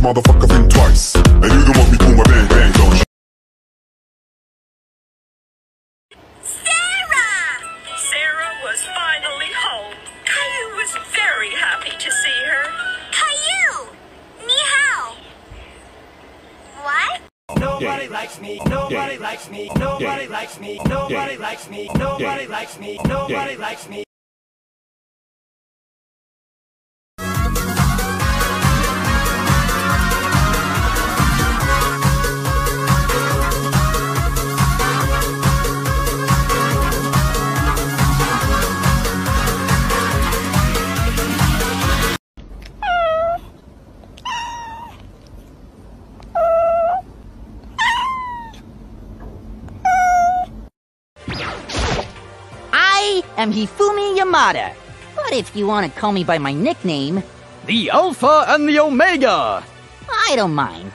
motherfucker think twice. And you don't want me pull my bang bang, don't you? Sarah was finally home. Caillou was very happy to see her. Caillou! Ni hao! What? Nobody likes me, nobody likes me, nobody likes me, nobody likes me, nobody likes me, nobody likes me. I'm Hifumi Yamada, but if you want to call me by my nickname, the Alpha and the Omega! I don't mind.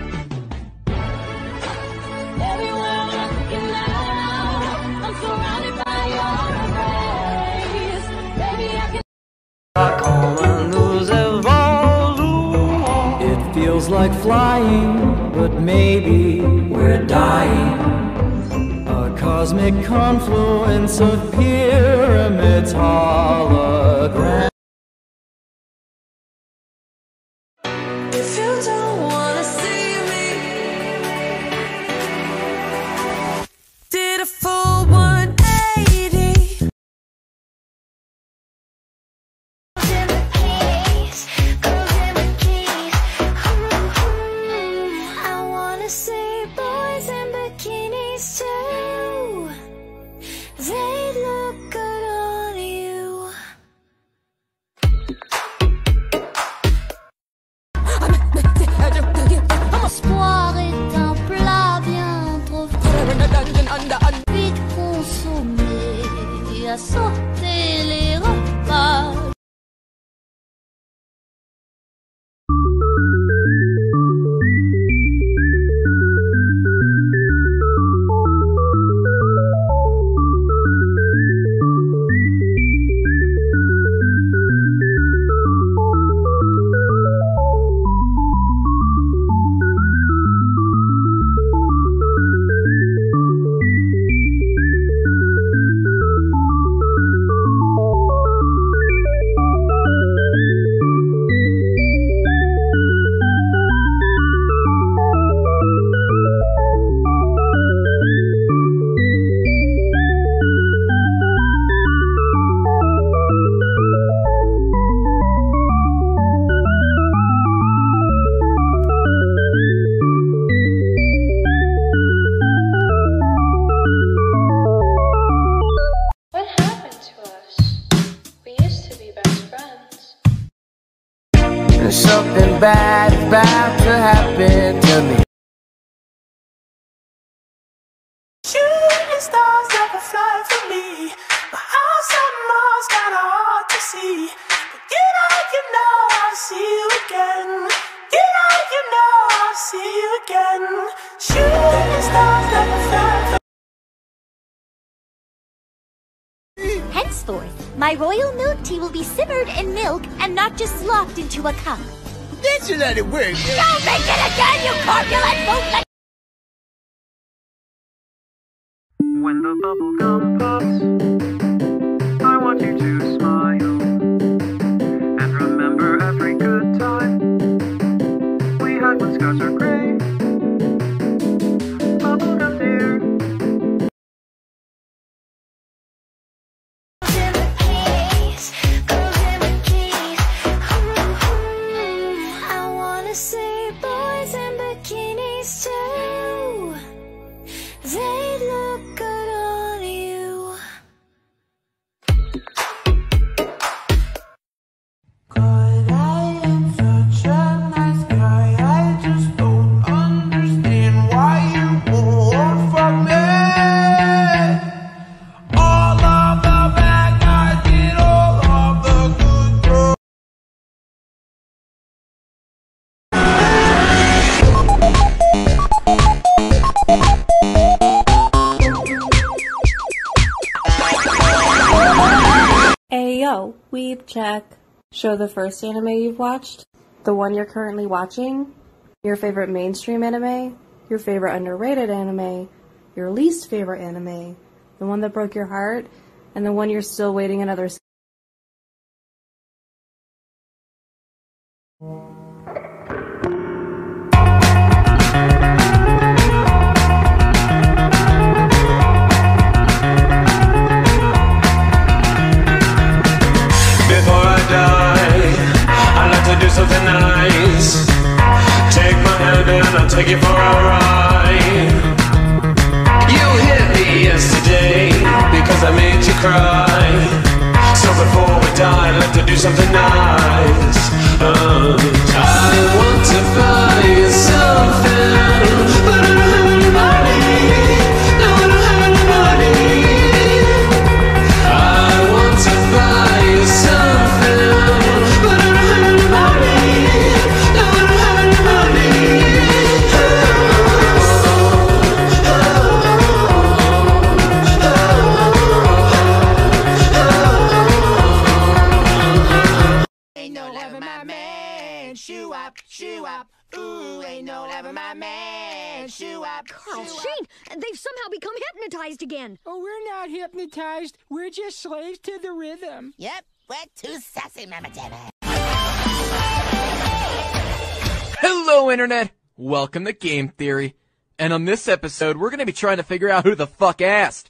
It feels like flying, but maybe we're dying. Cosmic confluence of pyramids, holograms. If you don't wanna see me, did a full 180. I wanna see boys in bikinis too. They look good on you. L'espoir est un plat bien trop frais, vite consommé, à sauter les repas. Something bad is about to happen to me. Shooting stars never fly for me. My house on Mars kinda hard to see. But you know I'll see you again. You know I'll see you again. Shooting stars never fly for me. Henceforth, my royal milk tea will be simmered in milk and not just slopped into a cup. Did you let it work? Don't make it again, you corpulent bootleg! When the bubble gum pops, I want you to smile and remember every good time we had when skies are gray. Bubblegum dear. I wanna see boys in bikinis too. They look good on you. God, I am such a nice guy. I just don't understand why you won't fuck me. All of the bad guys did all of the good girls. Hey yo, weeb check. Show the first anime you've watched? the one you're currently watching, your favorite mainstream anime, your favorite underrated anime, your least favorite anime, the one that broke your heart, and the one you're still waiting another Before I die, I'd like to do something nice. Take my hand and I'll take you for a ride. You hit me yesterday because I made you cry. So before we die, I'd like to do something nice. I want to buy you something, but I don't have any money. No, I don't have any money. I want to buy you something, but I don't have any money. No, I don't have any money. Ain't no loving my man, shoo up, ooh, ain't no loving my man, shoo up. Carl, Shane, they've somehow become hypnotized again. Oh, we're not hypnotized. We're just slaves to the rhythm. Yep, we're too sassy, Mama Jenna. Hello, Internet! Welcome to Game Theory. And on this episode, we're gonna be trying to figure out who the fuck asked.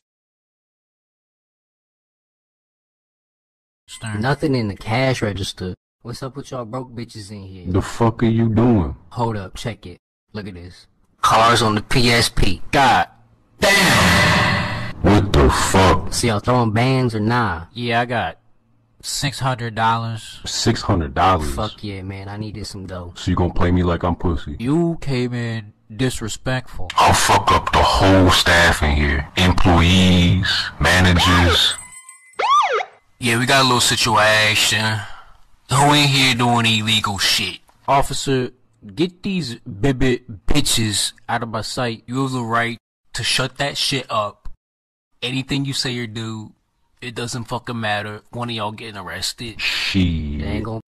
Nothing in the cash register. What's up with y'all broke bitches in here? The fuck are you doing? Hold up, check it. Look at this. Cars on the PSP. God damn! What the fuck? See y'all throwing bands or nah? Yeah, I got $600. $600? Fuck yeah, man. I needed some dough. So you gonna play me like I'm pussy? You came in disrespectful. I'll fuck up the whole staff in here. Employees, managers. Yeah, we got a little situation. Who in here doing illegal shit? Officer, get these bitches out of my sight. You have the right to shut that shit up. Anything you say or do, it doesn't fucking matter. One of y'all getting arrested. Shit. Ain't gon'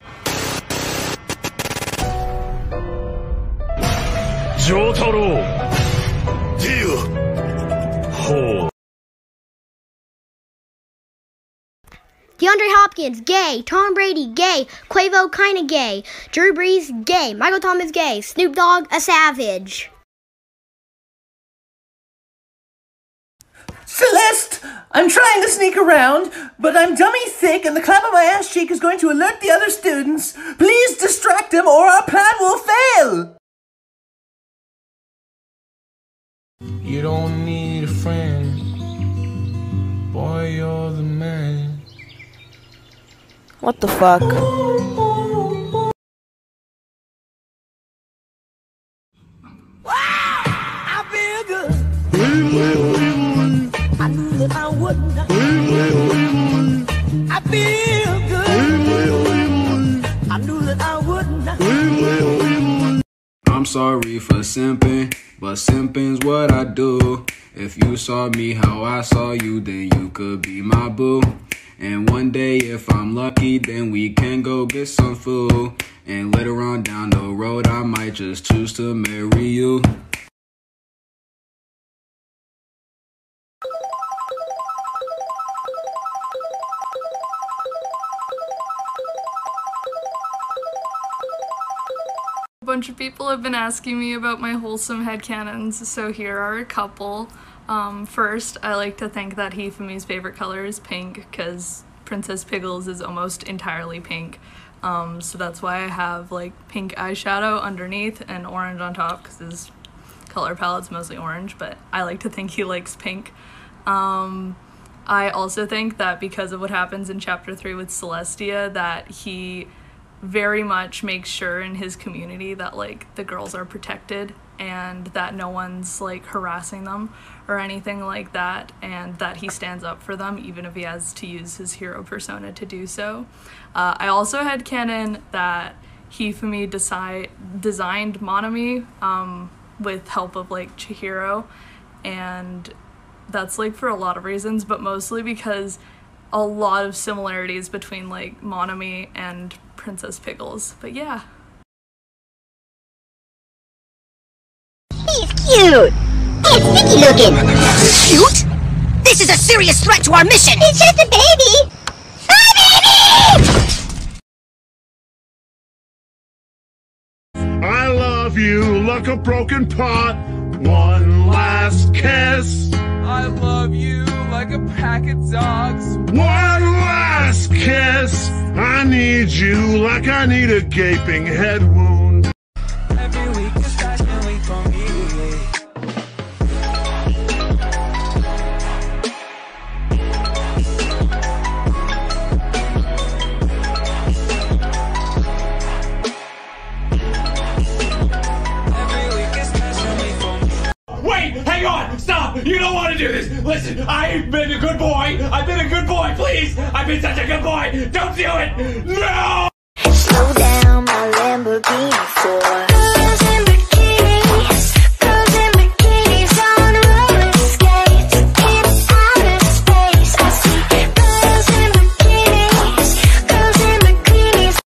Jotaro! Deal! Ho! DeAndre Hopkins, gay. Tom Brady, gay. Quavo, kinda gay. Drew Brees, gay. Michael Thomas, gay. Snoop Dogg, a savage. Celeste! I'm trying to sneak around, but I'm dummy thick and the clap of my ass cheek is going to alert the other students. Please distract them or our plan will fail! You don't need a friend. Boy, you're the man. What the fuck? I feel good. I knew that I wouldn't. I feel good. I knew that I wouldn't. I'm sorry for simping, but simping's what I do. If you saw me how I saw you, then you could be my boo. And one day, if I'm lucky, then we can go get some food. And later on down the road, I might just choose to marry you. A bunch of people have been asking me about my wholesome headcanons, so here are a couple. First, I like to think that Hifumi's favorite color is pink, because Princess Pickles is almost entirely pink. So that's why I have like pink eyeshadow underneath and orange on top, because his color palette's mostly orange, but I like to think he likes pink. I also think that because of what happens in Chapter 3 with Celestia, that he very much makes sure in his community that like the girls are protected and that no one's like harassing them or anything like that, and that he stands up for them even if he has to use his hero persona to do so. I also had canon that Hifumi designed Monami with help of like Chihiro, and that's like for a lot of reasons, but mostly because a lot of similarities between like Monami and Princess Pickles. But yeah. cute! It's sticky looking! Cute? This is a serious threat to our mission! It's just a baby! I love you like a broken pot. One last kiss. I love you like a pack of dogs. One last kiss. I need you like I need a gaping head wound. Every week is fashion week for me. Wait, hang on, stop! You don't want to do this! Listen, I've been a good boy! I've been a good boy, please! I've been such a good boy! Don't do it! No! Slow down my Lamborghini for girls in bikinis on roller skates in outer space. I see girls in bikinis.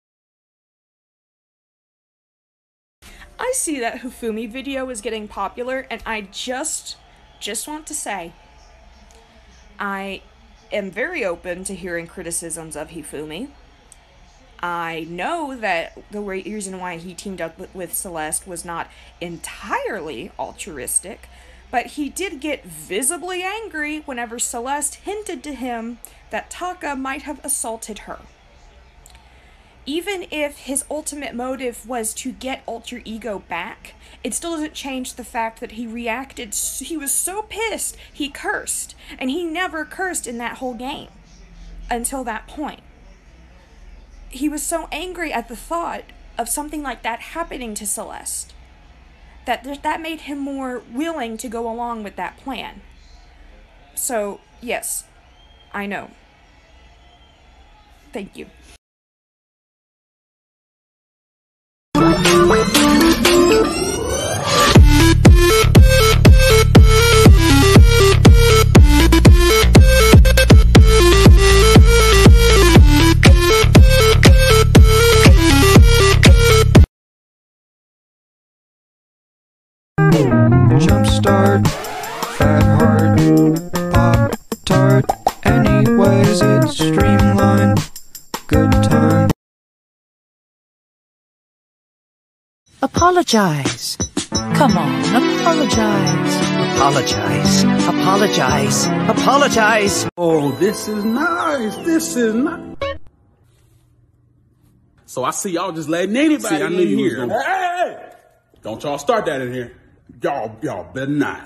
I see that Hifumi video is getting popular, and I just want to say, I am very open to hearing criticisms of Hifumi. I know that the reason why he teamed up with Celeste was not entirely altruistic, but he did get visibly angry whenever Celeste hinted to him that Taka might have assaulted her. Even if his ultimate motive was to get Alter Ego back, it still doesn't change the fact that he reacted, he was so pissed, he cursed, and he never cursed in that whole game until that point. He was so angry at the thought of something like that happening to Celeste that made him more willing to go along with that plan. So, yes, I know. Thank you. Jumpstart, fat heart, pop tart. Anyways, it's streamlined. Good time. Apologize. Come on, apologize. Apologize. Apologize. Apologize. Oh, this is nice. This is nice. So I see y'all just letting anybody in here. Hey! Don't y'all start that in here. Y'all better not.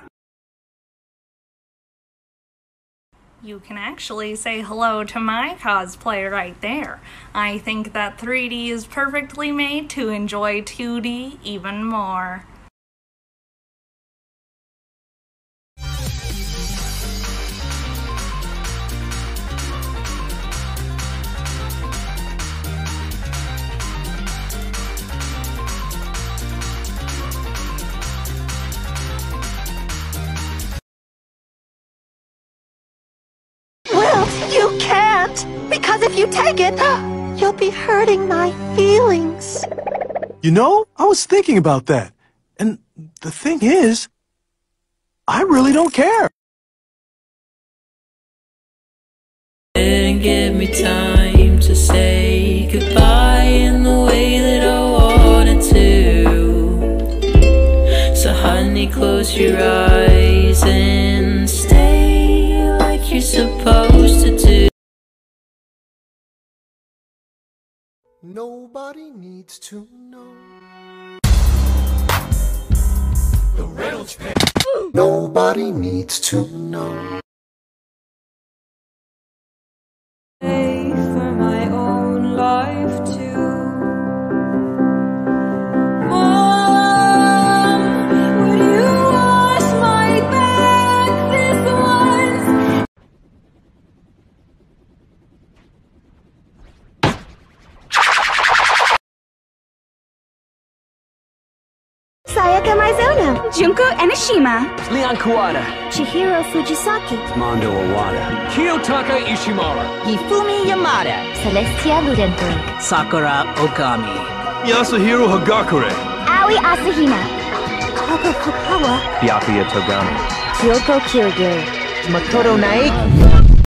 You can actually say hello to my cosplay right there. I think that 3D is perfectly made to enjoy 2D even more. You can't! Because if you take it, you'll be hurting my feelings. You know, I was thinking about that. And the thing is, I really don't care. Didn't give me time to say goodbye in the way that I wanted to. So honey, close your eyes and stay like you're supposed to do. Nobody needs to know the Reynolds pen. Nobody needs to know. For my own life too. Mom, would you wash my back this once? Sayaka Mizuno, Junko Enoshima, Leon Kawada, Chihiro Fujisaki, Mondo Owada, Kiyotaka Ishimura, Hifumi Yamada, Celestia Ludenberg, Sakura Okami, Yasuhiro Hagakure, Aoi Asahina, Taka Fukawa, Byakuya Togami, Kyoko Kirigiri, Makoto Naeki,